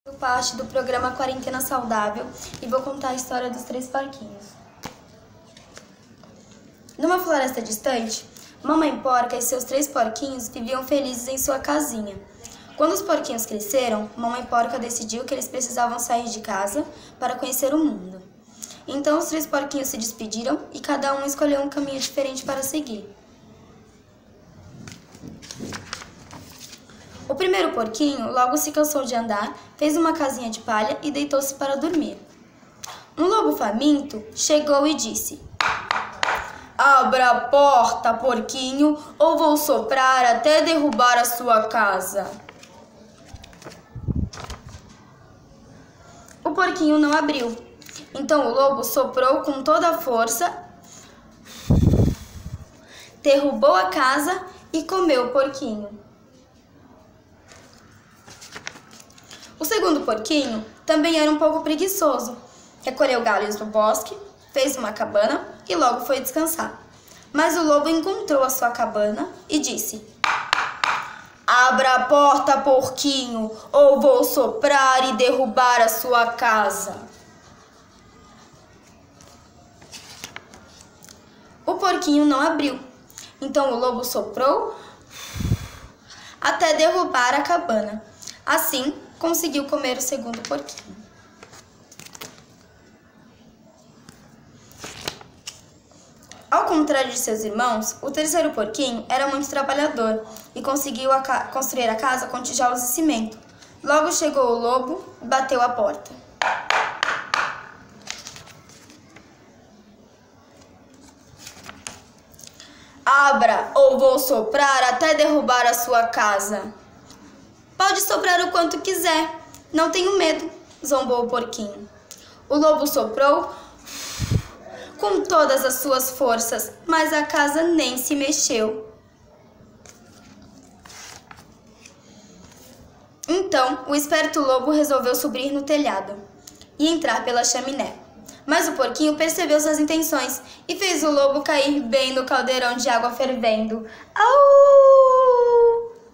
Parte do programa Quarentena Saudável e vou contar a história dos 3 porquinhos. Numa floresta distante, Mamãe Porca e seus 3 porquinhos viviam felizes em sua casinha. Quando os porquinhos cresceram, Mamãe Porca decidiu que eles precisavam sair de casa para conhecer o mundo. Então os 3 porquinhos se despediram e cada um escolheu um caminho diferente para seguir. O primeiro porquinho logo se cansou de andar, fez uma casinha de palha e deitou-se para dormir. Um lobo faminto chegou e disse: "Abra a porta, porquinho, ou vou soprar até derrubar a sua casa." O porquinho não abriu. Então o lobo soprou com toda a força, derrubou a casa e comeu o porquinho. O segundo porquinho também era um pouco preguiçoso. Recolheu galhos do bosque, fez uma cabana e logo foi descansar. Mas o lobo encontrou a sua cabana e disse: "Abra a porta, porquinho, ou vou soprar e derrubar a sua casa." O porquinho não abriu. Então o lobo soprou até derrubar a cabana. Assim, conseguiu comer o segundo porquinho. Ao contrário de seus irmãos, o terceiro porquinho era muito trabalhador e conseguiu construir a casa com tijolos e cimento. Logo chegou o lobo e bateu a porta. "Abra, ou vou soprar até derrubar a sua casa." "Pode soprar o quanto quiser, não tenho medo", zombou o porquinho. O lobo soprou com todas as suas forças, mas a casa nem se mexeu. Então, o esperto lobo resolveu subir no telhado e entrar pela chaminé. Mas o porquinho percebeu suas intenções e fez o lobo cair bem no caldeirão de água fervendo. Au!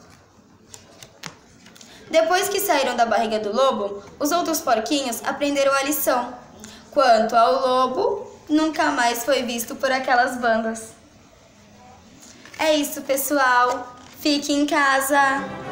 Depois que saíram da barriga do lobo, os outros porquinhos aprenderam a lição. Quanto ao lobo, nunca mais foi visto por aquelas bandas. É isso, pessoal. Fique em casa.